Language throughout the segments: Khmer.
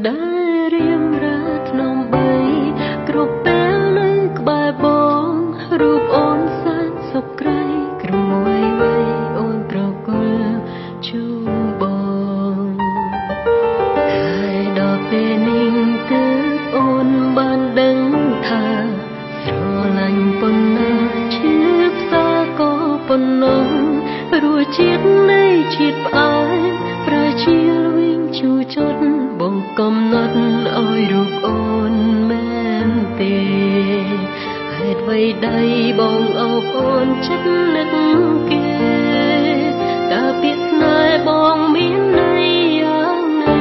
ដែលរៀងរាថ្នមបីគ្រប់ពេលនៅក្បែរបងរូបអូនសែនសុខក្រៃក្រមួយវ័យអូនប្រគល់ជូនបងហើយដល់ពេលនេះទើបអូនបានដឹងថាស្រឡាញ់ប៉ុណ្ណាឈឺផ្សាក៏ប៉ុណ្ណឹងរសជាតិនៃជាតិផ្អែមប្រជាវិញជួចត់បងកំណត់ឲ្យរូបអូនមែនទេហេតុអ្វីដៃបងអោបអូនចិត្តនឹកគេតើពាក្យស្នេហ៍បងមានន័យយ៉ាងណា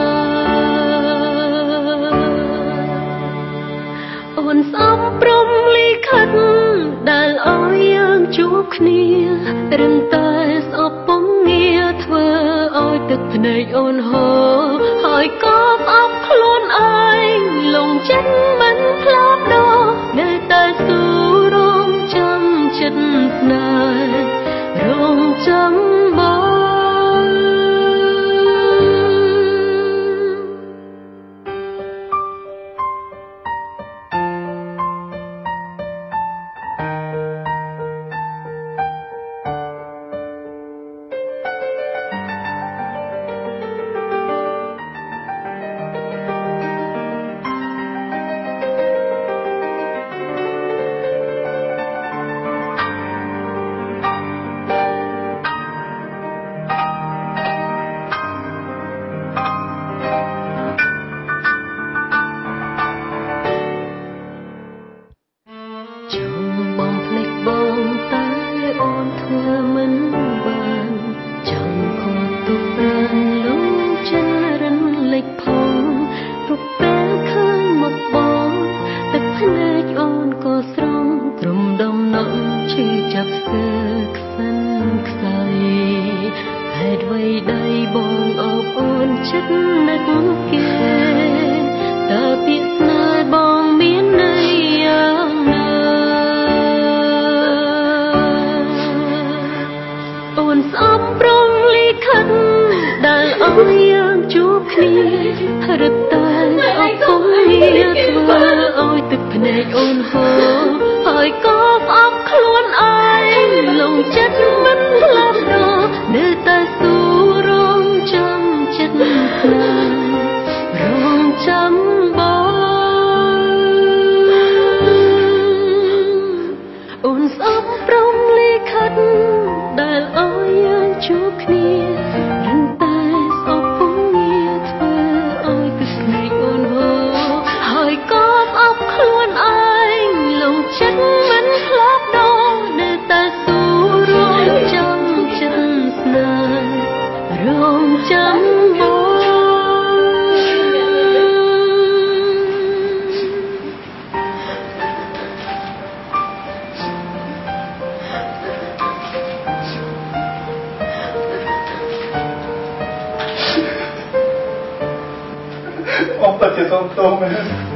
អូនស្អប់ព្រមលិខិតដែលឲ្យយើងជួបគ្នារឹងតែស្អប់ពំងារធ្វើឲ្យទឹកភ្នែកអូនហូរហើយក៏ស្អប់ខ្លួនឯងលងចិត្តមិនផ្លាស់ប្ដូរនៅតែស៊ូរងចាំចិត្តស្នេហ៍រងចាំបងបងភ្លេចបងតែអូនធ្វើមិនបានចាំខកទុកប្រានលងចិនរិនលេចផងរូបពេលឃើញមកបងទឹកភ្នែកអូនក៏ស្រង់ទ្រំដំណក់ឈឺចាប់ស្ទើរខ្សិនខ្សៃហេតុអ្វីដៃបងអោបអូនចិត្តនឹកគេតើពាក្យស្នេហ៍បងមានន័យយ៉ាងណាអូនស្អប់ព្រមលិខិតដែលឲ្យយើងជួបគ្នារឹតតែស្អប់ពុំងារធ្វើឲ្យទឹកភ្នែកអូនហូរហើយក៏ស្អប់ខ្លួនឯងលងចិត្តមិនផ្លាស់ប្ដូរនៅតែស៊ូរងចាំចិត្តស្នេហ៍រងចាំបងអូនស្អប់ព្រមលិខិតដែលឲ្យយើងជួបគ្នារឹងតែស្អប់ពុំងារធ្វើឲ្យទឹកភ្នែកអូនហូរហើយក៏ស្អប់ខ្លួនឯងលងចិត្តមិនផ្លាស់ប្ដូរនៅតែស៊ូរងចាំចិត្តស្នេហ៍រងចាំបង ông ta chỉ xong tôm